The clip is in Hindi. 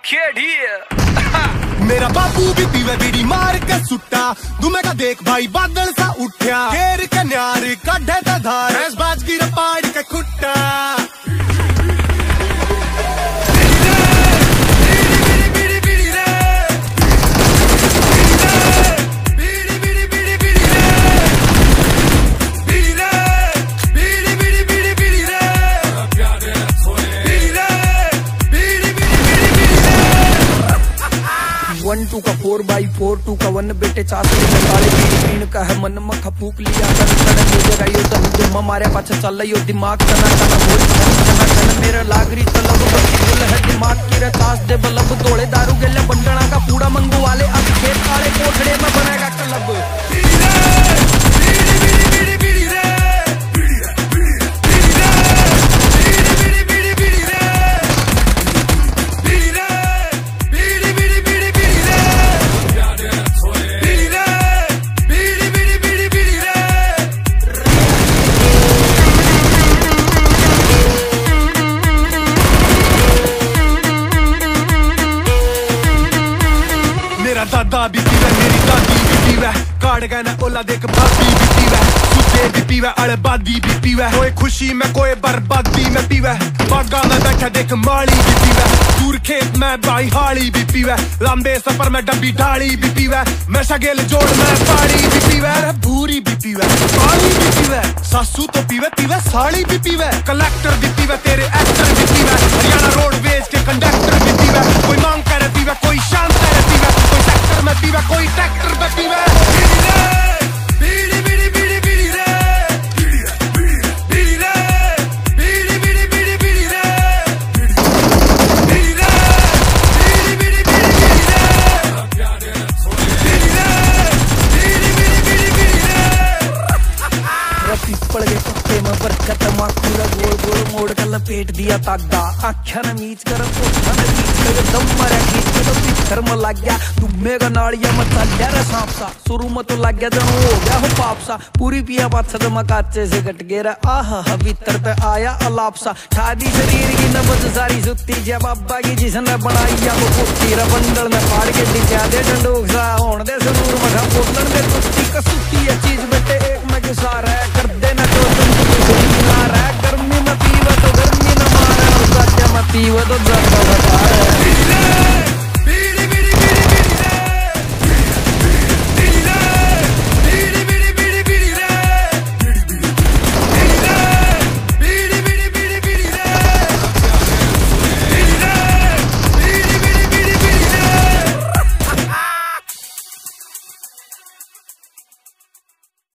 खेड़ी मेरा बाबू भी पीवे बीड़ी मार के सुट्टा दुमे का देख भाई बादल सा उठ्या घेर के न्यार कढ़े ता धार बाज गिर पाड़ के खुट्टा वन टू का 4x4 2 का 1 बेटे चासले में काले पीण का है मन मखा फूक लिया कर मुझे गायो दम मारे पाछे चल यो दिमाग तना तना बोल तना मेरा लागरी तलब बोल है दिमाग की रतास दे बलब तोड़े दारू गेले बंडणा का कूड़ा मंगू वाले अब खेत काले कोठड़े में बनेगा क्लब दादा भी पीवे मेरी दादी भी पीवे काट गए ना ओला देख भाभी भी पीवे सुते भी पीवे अड़बादी भी पीवे कोई खुशी में कोई बर्बादी में पीवे बागा में बैठा देख माली भी पीवे दूर खेत में बाई हाली भी पीवे लंबे सफर में डब्बी ढाली भी पीवे मैं शगेल जोड़ में पाड़ी भी पीवे भूरी भी पीवे काली भी पीवे सासू तो पीवे पीवे साड़ी भी पीवे कलेक्टर भी पीवे तेरे एक्टर भी पीवे हरियाणा रोडवेज के कंडक्टर भी पीवे कोई मांग करे पीवे कोई शांत करे पीवे कोई सेक्टर में पीवे कोई ट्रैक्टर में पीवे पड़ गए पत्ते में बरकत माखूरा गोल गोल मोड़ कर लपेट दिया तागा आख्या न मीच कर दम मरा खींच के तो पित्थर में लग गया दुम्मे का नाड़िया में चल गया रे सांप सा शुरू में तो लग गया जन हो गया हो पाप सा पूरी पिया बात से मकाचे से कट गया आहा भीतर पे आया अलाप सा ठादी शरीर की नब्ज सारी सुत्ती जब बाबा की जिसने बनाई या वो कुत्ती रबंडल में फाड़ के दिखा दे डंडोक सा होने दे जरूर मठा बोलन दे कुत्ती का सुत्ती है चीज बेटे एक में गुसार है कर देना जो तुम गर्मी में पीवा तो गर्मी न मारे और सत्य में पीवा तो जर्दा बता